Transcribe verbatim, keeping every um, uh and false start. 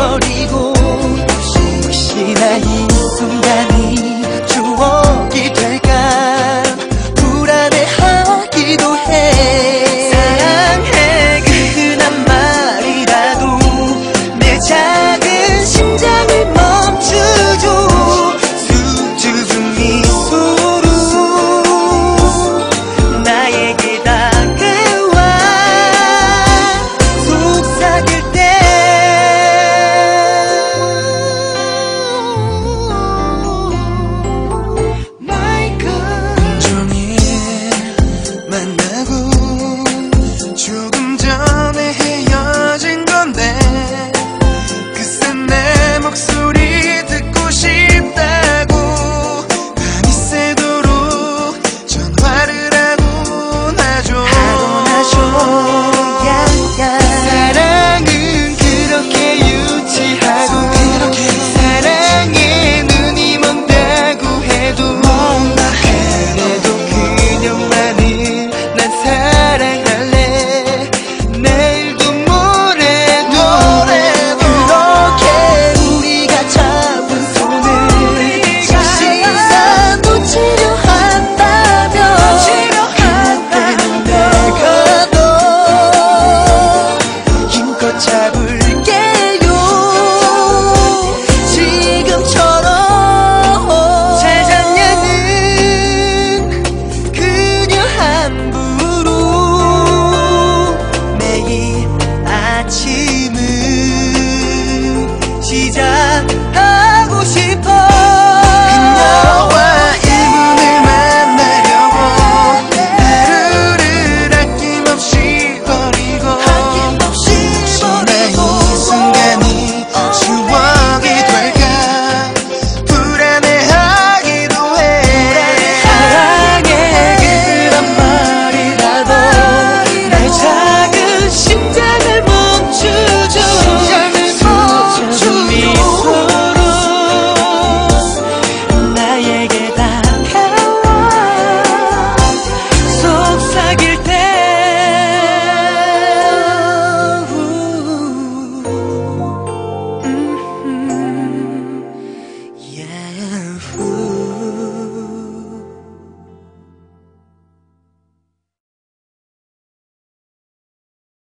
버리고 혹시나 이 순간이 추억이 될까 불안해하기도 해. 사랑해 그 흔한 말이라도 내 작은 심장을 멈추죠. 수줍은 미소로 나에게 다가와 속삭일 때 My God 종일 만나고 조금 전에 헤어진 건데 글쎄 내 목소리 듣고 싶다고 밤이 새도록 전화를 하곤 하죠. 하곤 하죠. 야야. 사랑은 그렇게 유치하고 그렇게 사랑에 눈이 먼다고 해도 뭔가 그래도 그녀만을 난 사랑할래. 내일도 모레도 그렇게 우리가 잡은 손을 혹시나 놓치려 한다면 그때는 내가 너 힘껏 잡을게요. 지금처럼 잘 잤냐는 그녀 함부로 매일 아침을 시작